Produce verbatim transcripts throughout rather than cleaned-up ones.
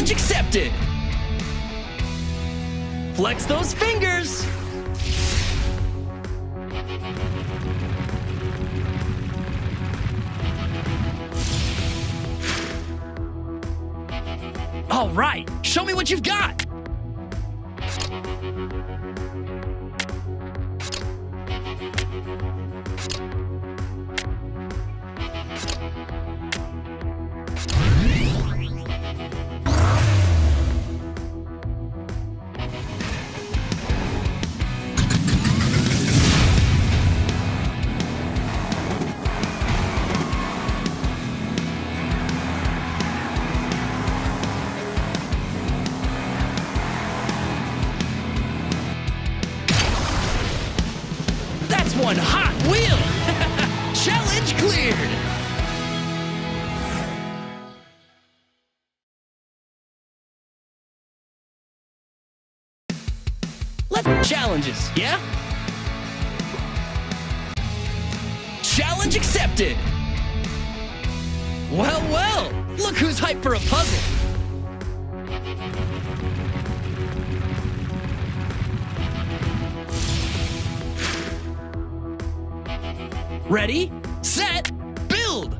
Challenge accepted. Flex those fingers. All right, show me what you've got. One hot wheel! Challenge cleared! Let's challenges, yeah? Challenge accepted! Well, well! Look who's hyped for a puzzle! Ready, set, build!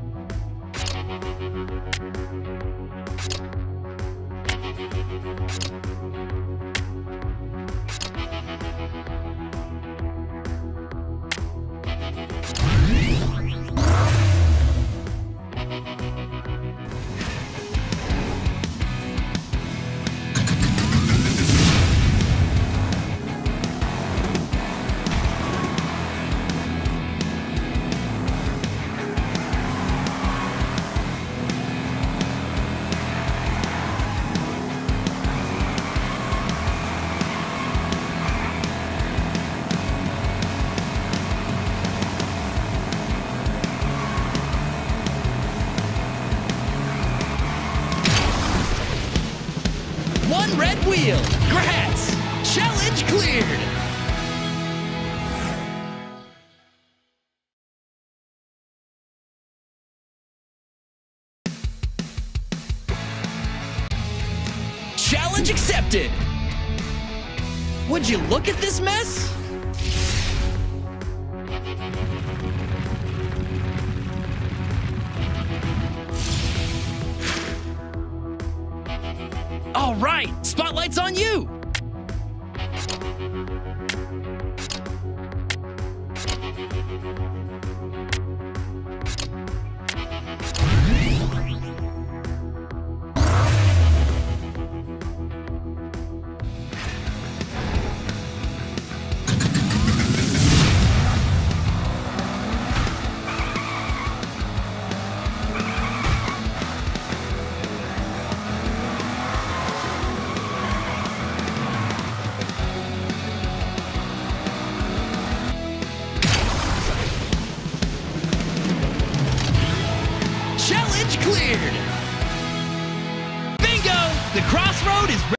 One red wheel. Grats! Challenge cleared! Challenge accepted! Would you look at this mess? All right, spotlight's on you!